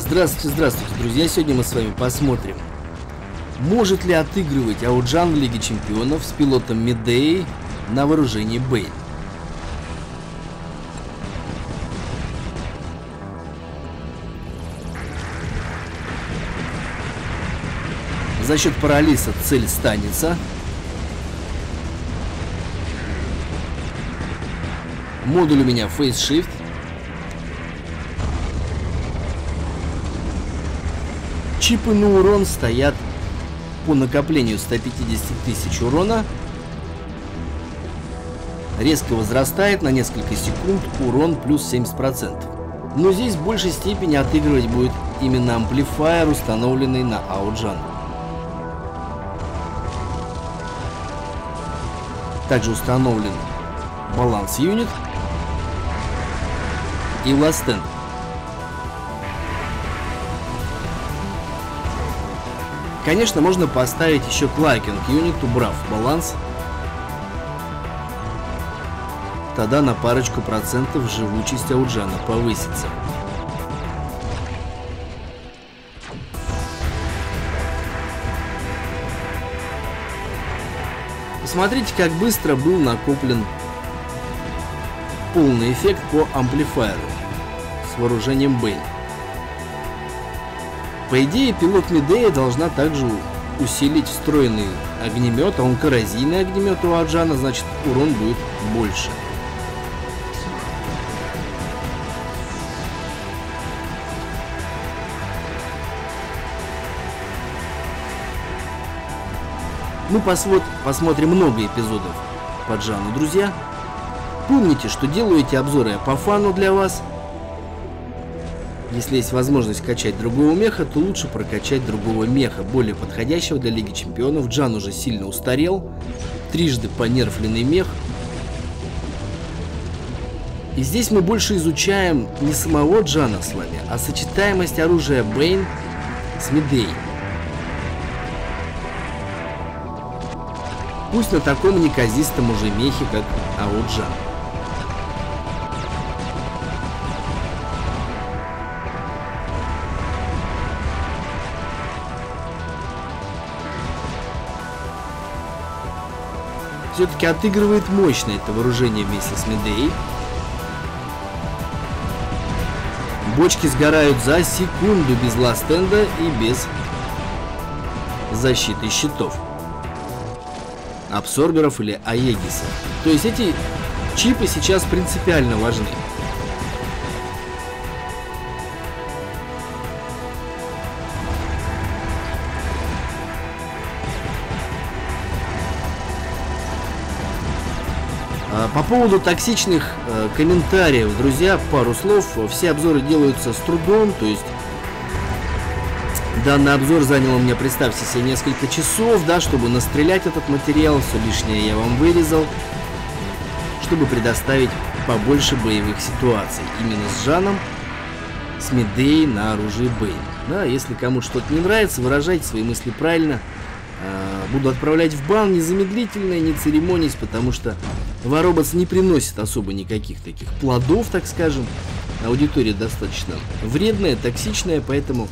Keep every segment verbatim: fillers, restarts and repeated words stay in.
Здравствуйте, здравствуйте, друзья! Сегодня мы с вами посмотрим, может ли отыгрывать Ауджан в Лиге Чемпионов с пилотом Медеи на вооружении Бэйн. За счет паралиса цель станется. Модуль у меня Phase Shift. Чипы на урон стоят по накоплению ста пятидесяти тысяч урона. Резко возрастает на несколько секунд урон плюс семьдесят процентов. Но здесь в большей степени отыгрывать будет именно амплифайер, установленный на Ауджан. Также установлен баланс юнит и ластенд. Конечно, можно поставить еще клайкинг юнит, убрав баланс. Тогда на парочку процентов живучесть Ауджана повысится. Посмотрите, как быстро был накоплен полный эффект по амплифайеру с вооружением Бэйн. По идее, пилот Медея должна также усилить встроенный огнемет, а он коррозийный огнемет у Ауджана, значит урон будет больше. Мы посмотрим много эпизодов по Джану, друзья. Помните, что делаю эти обзоры я по фану для вас. Если есть возможность качать другого меха, то лучше прокачать другого меха, более подходящего для Лиги Чемпионов. Джан уже сильно устарел, трижды понерфленный мех. И здесь мы больше изучаем не самого Джана с вами, а сочетаемость оружия Бэйн с Медеей. Пусть на таком неказистом уже мехе, как Ауджан. Все-таки отыгрывает мощно это вооружение вместе с Медеей. Бочки сгорают за секунду без ластенда и без защиты щитов, абсорберов или аегиса. То есть эти чипы сейчас принципиально важны. По поводу токсичных э, комментариев, друзья, пару слов. Все обзоры делаются с трудом, то есть данный обзор занял у меня, представьте себе, несколько часов, да, чтобы настрелять этот материал. Все лишнее я вам вырезал, чтобы предоставить побольше боевых ситуаций именно с Джаном, с Медеей на оружии Бэйн. Да, если кому что-то не нравится, выражайте свои мысли правильно. Буду отправлять в бан незамедлительно, не церемонясь, потому что Вароботс не приносит особо никаких таких плодов, так скажем. Аудитория достаточно вредная, токсичная, поэтому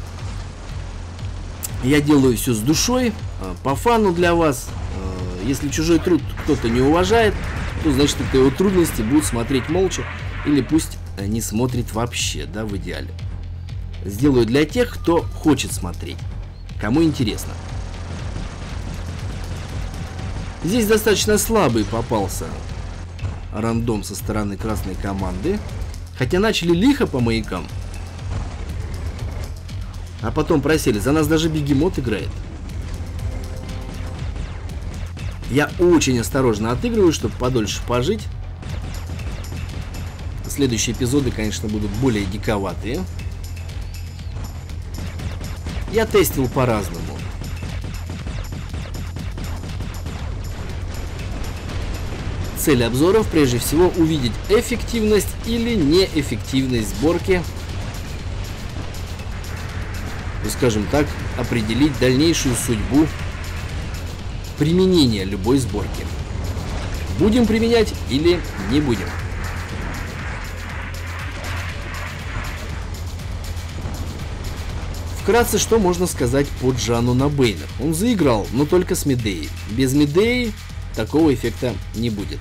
я делаю все с душой, по фану для вас. Если чужой труд кто-то не уважает, то значит это его трудности будут смотреть молча, или пусть не смотрит вообще, да, в идеале. Сделаю для тех, кто хочет смотреть, кому интересно. Здесь достаточно слабый попался рандом со стороны красной команды. Хотя начали лихо по маякам, а потом просели. За нас даже бегемот играет. Я очень осторожно отыгрываю, чтобы подольше пожить. Следующие эпизоды, конечно, будут более диковатые. Я тестил по-разному. Цель обзоров прежде всего увидеть эффективность или неэффективность сборки, скажем так, определить дальнейшую судьбу применения любой сборки. Будем применять или не будем. Вкратце, что можно сказать по Джану на Бейнах? Он заиграл, но только с Медеей. Без Медеи такого эффекта не будет.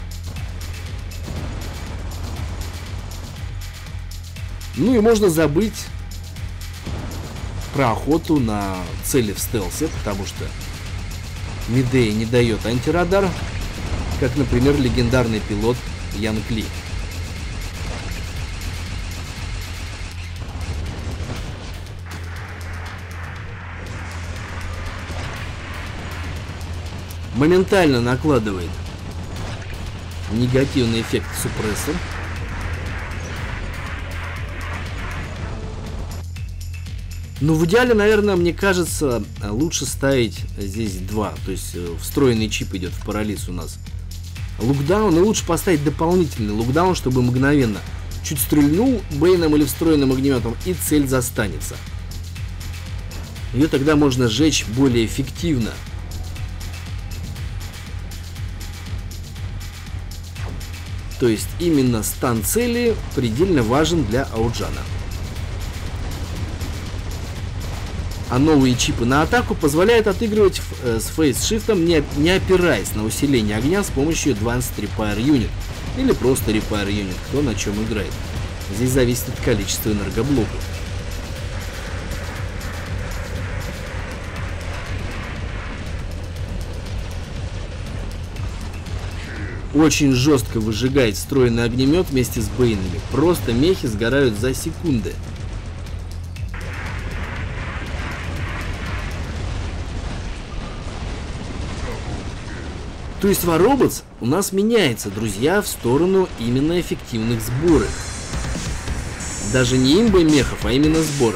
Ну и можно забыть про охоту на цели в стелсе, потому что Медея не дает антирадар, как, например, легендарный пилот Янг Ли. Моментально накладывает негативный эффект супрессор. Ну, в идеале, наверное, мне кажется, лучше ставить здесь два. То есть встроенный чип идет в парализ у нас. Лукдаун, и лучше поставить дополнительный лукдаун, чтобы мгновенно чуть стрельнул Бейном или встроенным огнеметом, и цель застанется. Ее тогда можно сжечь более эффективно. То есть именно стан цели предельно важен для Ауджана. А новые чипы на атаку позволяют отыгрывать э, с фейс-шифтом, не, не опираясь на усиление огня с помощью Advanced Repair Unit или просто Repair Unit, кто на чем играет. Здесь зависит от количества энергоблоков. Очень жестко выжигает встроенный огнемет вместе с Бейнами. Просто мехи сгорают за секунды. То есть Вароботс у нас меняется, друзья, в сторону именно эффективных сборок. Даже не имбой мехов, а именно сборок.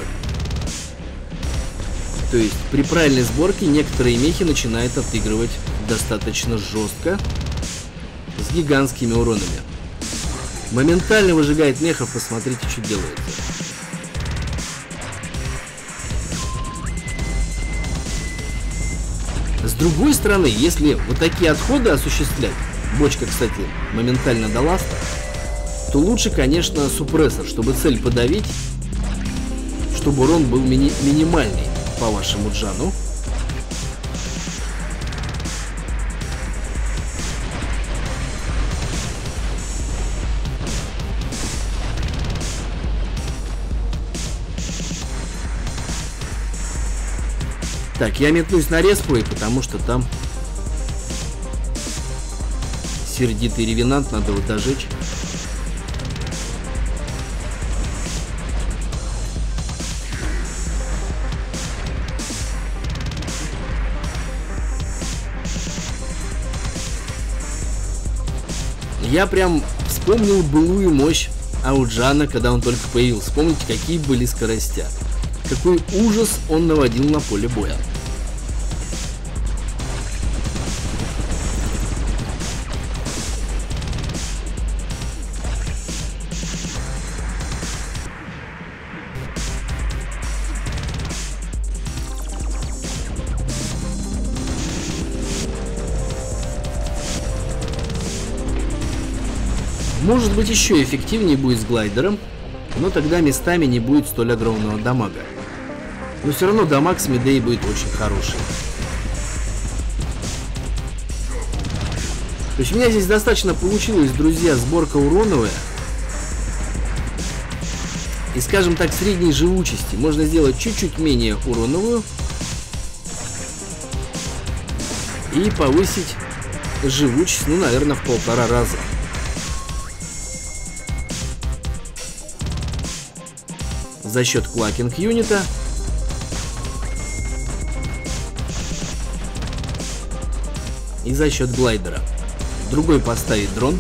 То есть при правильной сборке некоторые мехи начинают отыгрывать достаточно жестко, с гигантскими уронами. Моментально выжигает мехов, посмотрите, что делает. С другой стороны, если вот такие отходы осуществлять, бочка, кстати, моментально до ласта, то лучше, конечно, супрессор, чтобы цель подавить, чтобы урон был мини минимальный по вашему Джану. Так, я метнусь на респу, потому что там сердитый ревенант, надо его дожечь. Я прям вспомнил былую мощь Ауджана, когда он только появился. Вспомните, какие были скоростя. Какой ужас он наводил на поле боя. Может быть, еще эффективнее будет с глайдером, но тогда местами не будет столь огромного дамага. Но все равно дамаг с Медеей будет очень хороший. То есть у меня здесь достаточно получилось, друзья, сборка уроновая. И, скажем так, средней живучести можно сделать чуть-чуть менее уроновую и повысить живучесть, ну, наверное, в полтора раза. За счет клакинг юнита. И за счет глайдера. Другой поставить дрон.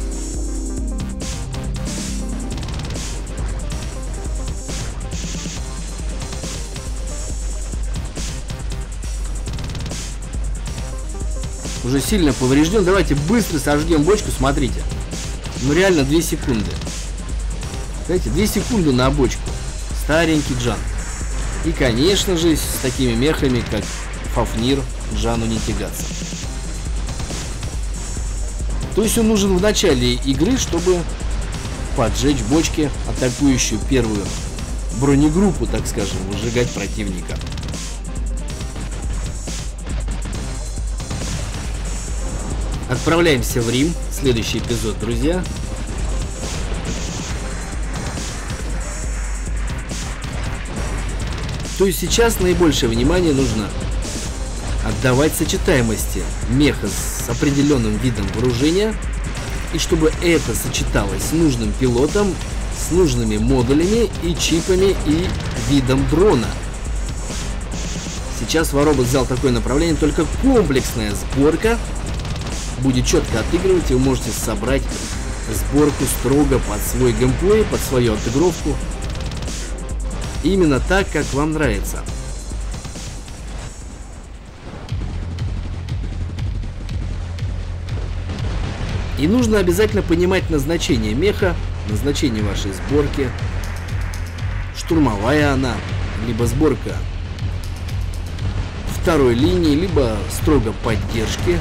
Уже сильно поврежден. Давайте быстро сожгем бочку. Смотрите. Ну реально две секунды. Знаете, две секунды на бочку. Старенький Джан. И, конечно же, с такими мехами, как Фафнир, Джану не тягаться. То есть он нужен в начале игры, чтобы поджечь бочки, атакующую первую бронегруппу, так скажем, выжигать противника. Отправляемся в Рим. Следующий эпизод, друзья. То есть сейчас наибольшее внимание нужно отдавать сочетаемости меха с определенным видом вооружения, и чтобы это сочеталось с нужным пилотом, с нужными модулями и чипами и видом дрона. Сейчас Воробот взял такое направление, только комплексная сборка будет четко отыгрывать, и вы можете собрать сборку строго под свой геймплей, под свою отыгровку. Именно так, как вам нравится. И нужно обязательно понимать назначение меха, назначение вашей сборки. Штурмовая она, либо сборка второй линии, либо строго поддержки.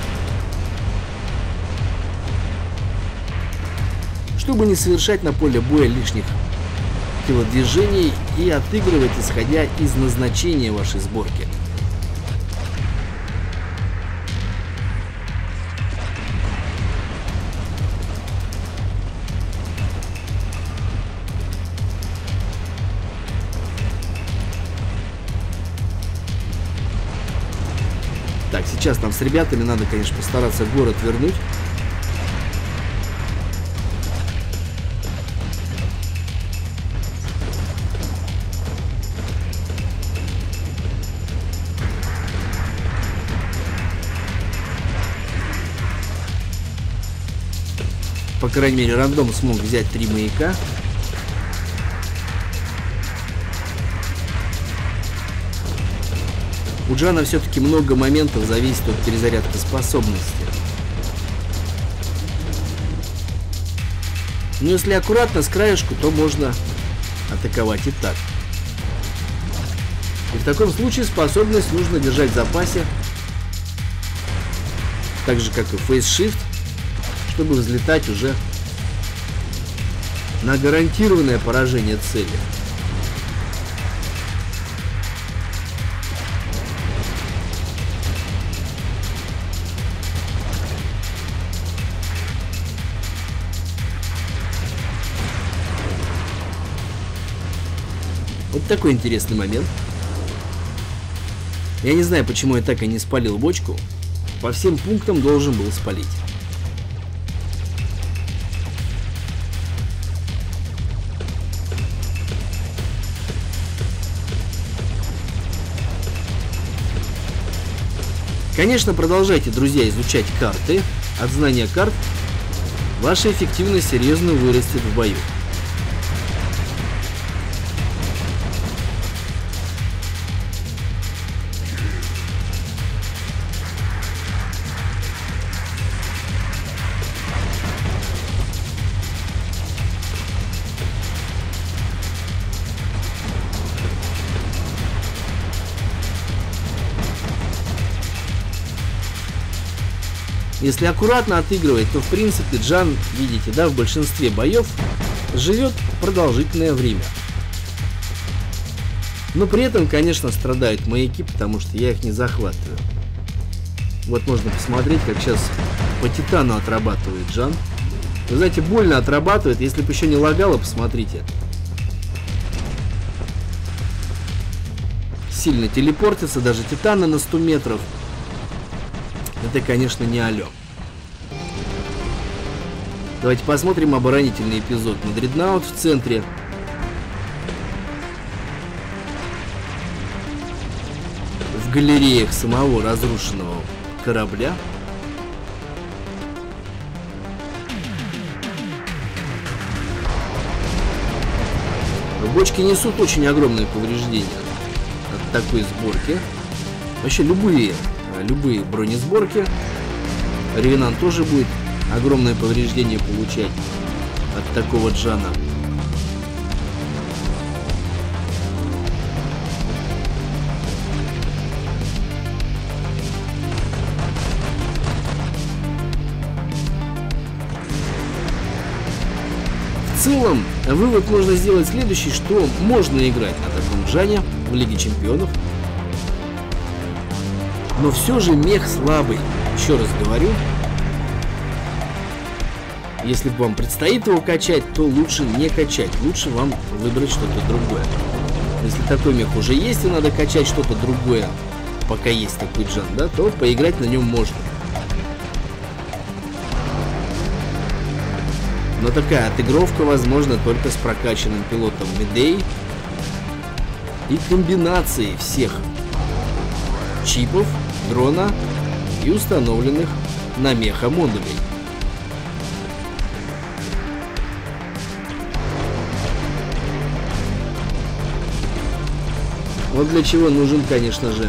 Чтобы не совершать на поле боя лишних телодвижений и отыгрывать, исходя из назначения вашей сборки. Так, сейчас нам с ребятами надо, конечно, постараться город вернуть. По крайней мере, рандом смог взять три маяка. У Джана все-таки много моментов зависит от перезарядки способности. Но если аккуратно с краешку, то можно атаковать и так. И в таком случае способность нужно держать в запасе, так же как и фейс-шифт, чтобы взлетать уже на гарантированное поражение цели. Вот такой интересный момент. Я не знаю, почему я так и не спалил бочку. По всем пунктам должен был спалить. Конечно, продолжайте, друзья, изучать карты. От знания карт ваша эффективность серьезно вырастет в бою. Если аккуратно отыгрывать, то в принципе Джан, видите, да, в большинстве боев живет продолжительное время. Но при этом, конечно, страдают маяки, потому что я их не захватываю. Вот можно посмотреть, как сейчас по Титану отрабатывает Джан. Вы знаете, больно отрабатывает. Если бы еще не лагало, посмотрите. Сильно телепортится, даже Титана на сто метров. Это, конечно, не алё. Давайте посмотрим оборонительный эпизод на Дредноут в центре. В галереях самого разрушенного корабля. Бочки несут очень огромные повреждения от такой сборки. Вообще любые любые бронесборки. Ревенант тоже будет огромное повреждение получать от такого Джана. В целом, Вывод можно сделать следующий, что можно играть на таком Джане в Лиге Чемпионов. Но все же мех слабый. Еще раз говорю. Если вам предстоит его качать, то лучше не качать. Лучше вам выбрать что-то другое. Если такой мех уже есть и надо качать что-то другое, пока есть такой Джан, да, то поиграть на нем можно. Но такая отыгровка возможна только с прокачанным пилотом Медеи и комбинацией всех чипов, дрона и установленных на меха модулей. Вот для чего нужен, конечно же,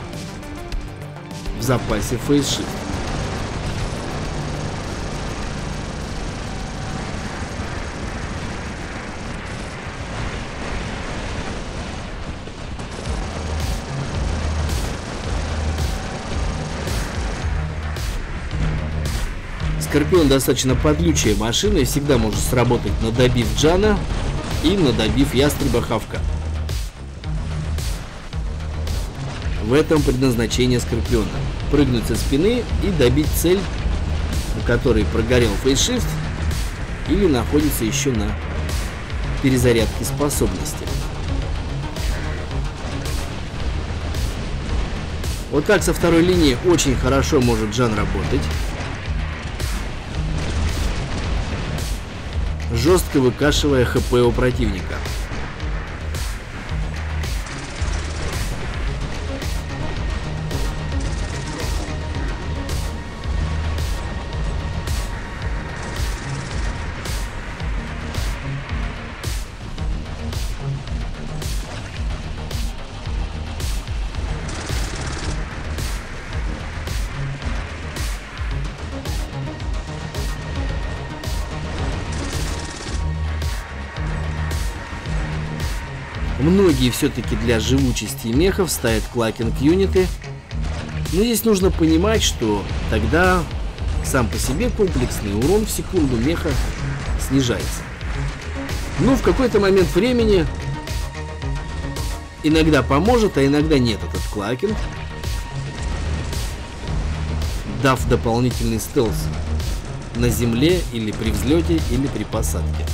в запасе фейсшифт. Скорпион достаточно подлючая машина и всегда может сработать, надобив Джана и надобив ястреба Хавка. В этом предназначение Скорпиона. Прыгнуть со спины и добить цель, у которой прогорел фейсшифт или находится еще на перезарядке способности. Вот так со второй линии очень хорошо может Джан работать. Жестко выкашивая ХП у противника. Многие все-таки для живучести мехов ставят клакинг-юниты. Но здесь нужно понимать, что тогда сам по себе комплексный урон в секунду меха снижается. Но в какой-то момент времени иногда поможет, а иногда нет этот клакинг, дав дополнительный стелс на земле или при взлете, или при посадке.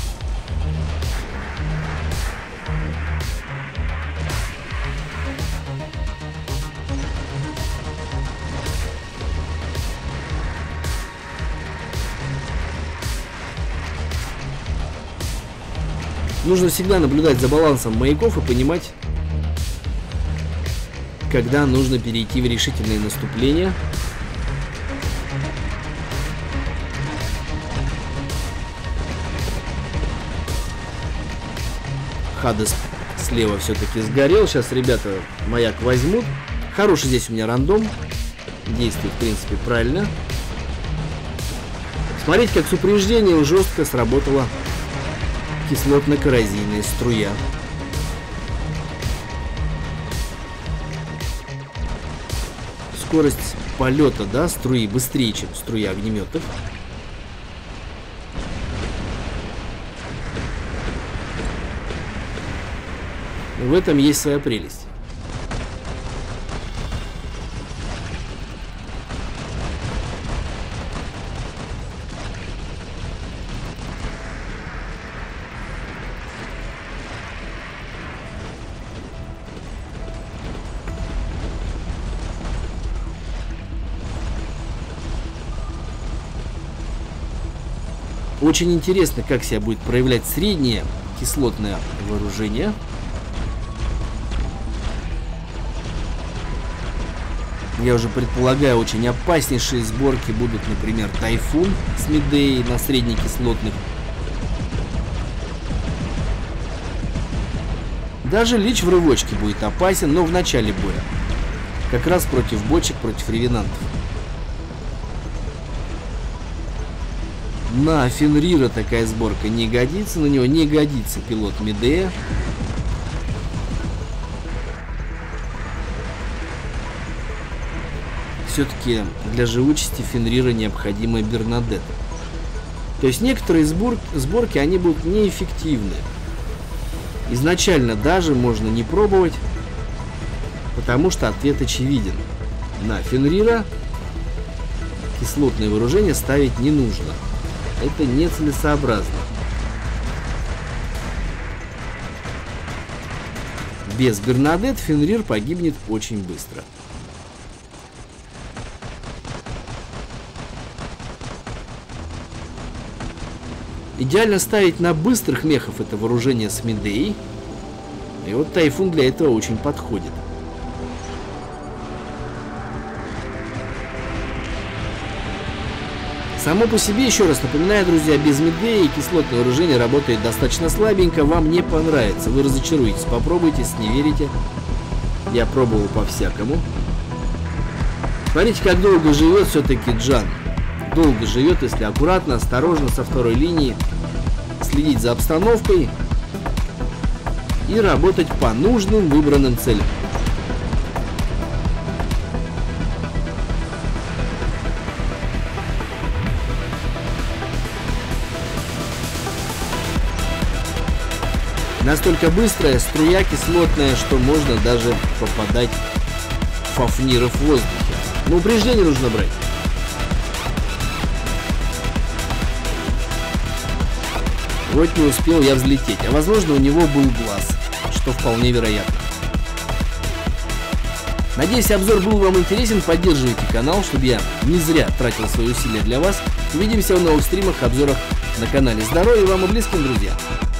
Нужно всегда наблюдать за балансом маяков и понимать, когда нужно перейти в решительное наступление. Хадес слева все-таки сгорел. Сейчас ребята маяк возьмут. Хороший здесь у меня рандом. Действует, в принципе, правильно. Смотрите, как с упреждением жестко сработала кислотно-коррозийная струя. Скорость полета, да, струи быстрее, чем струя огнеметов. В этом есть своя прелесть. Очень интересно, как себя будет проявлять среднее кислотное вооружение. Я уже предполагаю, очень опаснейшие сборки будут, например, Тайфун с Медеей на среднекислотных. Даже Лич в рывочке будет опасен, но в начале боя. Как раз против бочек, против ревенантов. На Фенрира такая сборка не годится, на него не годится пилот Медея. Все-таки для живучести Фенрира необходима Бернадетта. То есть некоторые сбор, сборки, они будут неэффективны. Изначально даже можно не пробовать, потому что ответ очевиден. На Фенрира кислотное вооружение ставить не нужно. Это нецелесообразно. Без Бернадетт Фенрир погибнет очень быстро. Идеально ставить на быстрых мехов это вооружение с Медеей. И вот Тайфун для этого очень подходит. Само по себе, еще раз напоминаю, друзья, без Медеи кислотное вооружение работает достаточно слабенько, вам не понравится, вы разочаруетесь, попробуйте, если не верите. Я пробовал по-всякому. Смотрите, как долго живет все-таки Джан. Долго живет, если аккуратно, осторожно, со второй линии следить за обстановкой и работать по нужным выбранным целям. Настолько быстрая, струя кислотная, что можно даже попадать в фафниров в воздухе. Но упреждение нужно брать. Вот не успел я взлететь, а возможно у него был глаз, что вполне вероятно. Надеюсь, обзор был вам интересен, поддерживайте канал, чтобы я не зря тратил свои усилия для вас. Увидимся в новых стримах, обзорах на канале. Здоровья вам и близким, друзья!